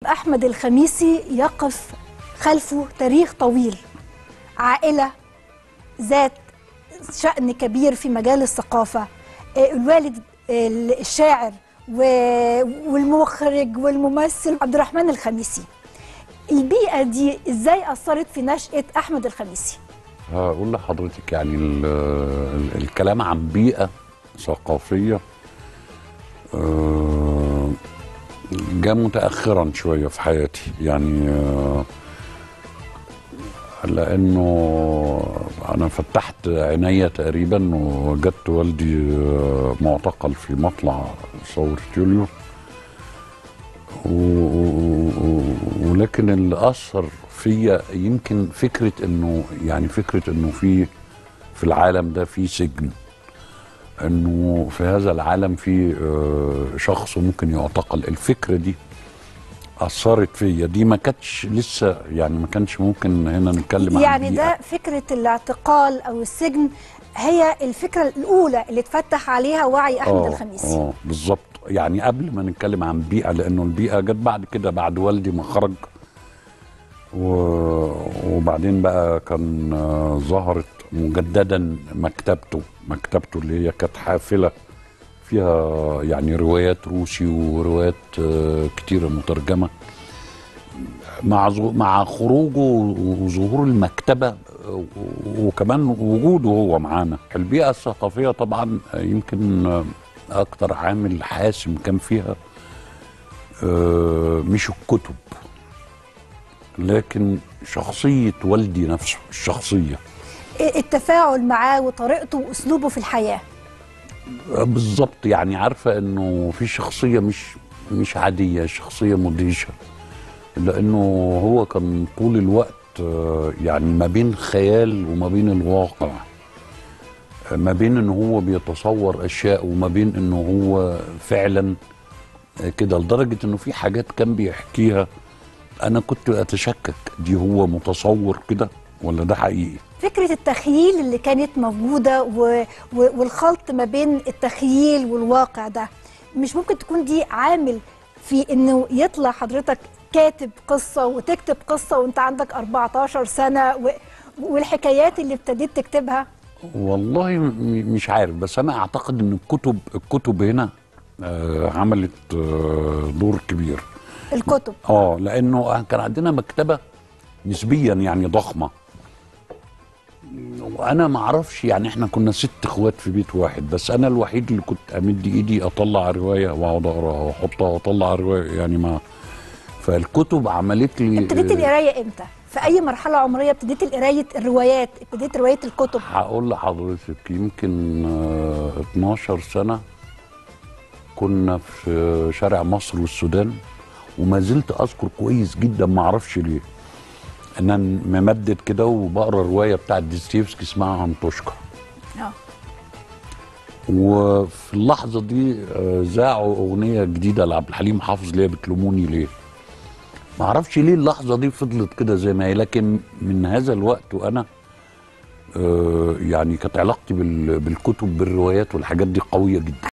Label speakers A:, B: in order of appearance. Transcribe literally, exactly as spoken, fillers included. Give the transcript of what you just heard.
A: أحمد الخميسي يقف خلفه تاريخ طويل، عائلة ذات شأن كبير في مجال الثقافة، الوالد الشاعر والمخرج والممثل عبد الرحمن الخميسي. البيئة دي ازاي أثرت في نشأة أحمد الخميسي؟
B: هقول لحضرتك يعني ال ال الكلام عن بيئة ثقافية آه جاء متأخرا شوية في حياتي، يعني آه لأنه أنا فتحت عينيا تقريبا ووجدت والدي آه معتقل في مطلع ثورة يوليو، ولكن اللي أثر فيا يمكن فكرة إنه يعني فكرة إنه في في العالم ده في سجن، إنه في هذا العالم في شخص ممكن يعتقل. الفكرة دي أثرت فيا، دي ما كانتش لسه يعني ما كانش ممكن هنا نتكلم عن
A: يعني ده فكرة الاعتقال أو السجن هي الفكرة الأولى اللي اتفتح عليها وعي أحمد
B: آه
A: الخميسي.
B: اه بالظبط، يعني قبل ما نتكلم عن بيئة، لأنه البيئة جت بعد كده بعد والدي ما خرج، وبعدين بقى كان ظهرت مجددا مكتبته مكتبته اللي هي كانت حافلة فيها يعني روايات روسي وروايات كتيرة مترجمة. مع مع خروجه وظهور المكتبة وكمان وجوده هو معانا، البيئة الثقافية طبعا يمكن أكتر عامل حاسم كان فيها مش الكتب لكن شخصية والدي نفسه، الشخصية،
A: التفاعل معاه وطريقته وأسلوبه في الحياة.
B: بالظبط، يعني عارفة إنه في شخصية مش مش عادية، شخصية مدهشة، لأنه هو كان طول الوقت يعني ما بين خيال وما بين الواقع، ما بين إنه هو بيتصور أشياء وما بين إنه هو فعلا كده، لدرجة إنه في حاجات كان بيحكيها أنا كنت أتشكك دي هو متصور كده ولا ده حقيقي.
A: فكرة التخييل اللي كانت موجودة و... و... والخلط ما بين التخييل والواقع ده مش ممكن تكون دي عامل في إنه يطلع حضرتك كاتب قصة وتكتب قصة وأنت عندك أربعتاشر سنة و... والحكايات اللي ابتديت تكتبها؟
B: والله مش عارف، بس أنا أعتقد إن الكتب الكتب هنا آه عملت آه دور كبير.
A: الكتب
B: اه لانه كان عندنا مكتبه نسبيا يعني ضخمه، وانا ما اعرفش يعني احنا كنا ست اخوات في بيت واحد، بس انا الوحيد اللي كنت امد ايدي اطلع روايه واقعد اقراها واحطها واطلع روايه، يعني ما فالكتب عملت لي.
A: ابتديت القرايه امتى؟ في اي مرحله عمريه ابتديت قرايه الروايات؟ ابتديت روايه الكتب؟
B: هقول لحضرتك يمكن اتناشر سنه، كنا في شارع مصر والسودان، وما زلت اذكر كويس جدا ما اعرفش ليه ان انا ممدد كده وبقرا روايه بتاعت ديستيفسكي اسمها انطوشكا. اه وفي اللحظه دي ذاعوا اغنيه جديده لعبد الحليم حافظ اللي هي بتلوموني ليه. ما اعرفش ليه اللحظه دي فضلت كده زي ما هي، لكن من هذا الوقت وانا يعني كانت علاقتي بالكتب بالروايات والحاجات دي قويه جدا.